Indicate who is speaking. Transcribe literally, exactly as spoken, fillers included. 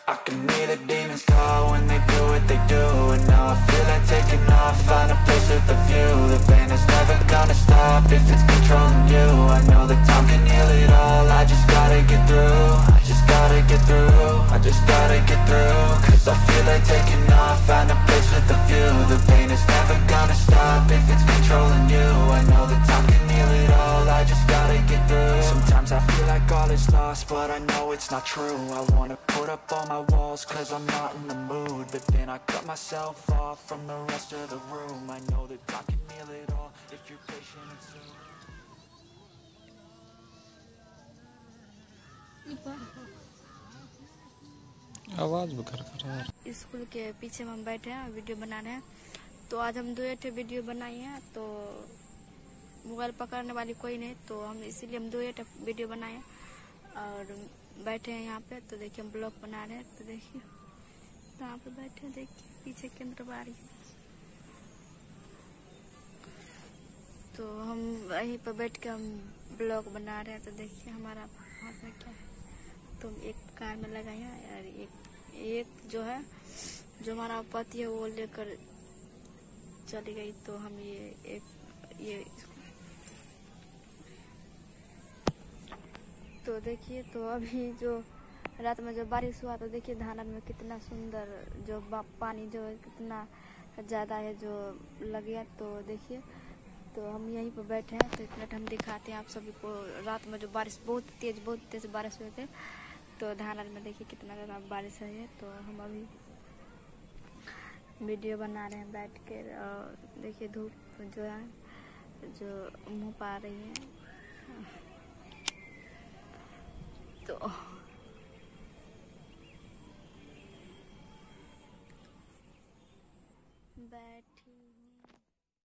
Speaker 1: I can hear the demons call when they do what they do. And now I feel like taking off, find a place with a view. The pain is never gonna stop if it's controlling you. I know that time can heal it all, I just gotta get through. I just gotta get through, I just gotta get through. Cause I feel like taking off, find a place with a view. The pain is never gonna stop if it's controlling you. I know that time can heal it all, I just gotta get through. Sometimes I feel like all is lost, but I know it's not true. I wanna put up all my walls cause I'm not in the mood, but then I cut myself off from the rest of the room. I know that time can heal it all if you're patient and soon.
Speaker 2: आवाज भी कर कर यार।
Speaker 3: School के पीछे में हम बैठे हैं, वीडियो बना रहे हैं। तो आज हम दो ठे वीडियो बनाई हैं, तो मोबाइल पकड़ने वाली कोई नहीं, तो हम इसीलिए हम दो ठे वीडियो बनाए हैं और बैठे हैं यहाँ पे। तो देखिए हम ब्लॉग बना रहे हैं, तो देखिए यहाँ पे बैठे हैं, देखिए पीछे केंद्र बारी। तो हम वहीं पर बैठ के हम ब्लॉग बना रहे हैं। तो देखिए हमारा हाथ में क्या है, तो एक कार में लगाए हैं और एक एक जो है जो हमारा पति है वो लेकर चली गई। तो हम ये एक ये तो देखिए, तो अभी जो रात में जो बारिश हुआ, तो देखिए धानन में कितना सुंदर जो पानी जो है कितना ज़्यादा है जो लग गया। तो देखिए, तो हम यहीं पर बैठे हैं, तो इतना हम दिखाते हैं आप सभी को। रात में जो बारिश बहुत तेज बहुत तेज बारिश हुए थे, तो धानन में देखिए कितना ज़्यादा बारिश है। तो हम अभी वीडियो बना रहे हैं बैठ कर, और देखिए धूप जो है जो मुँह पर आ रही है। तो बैठी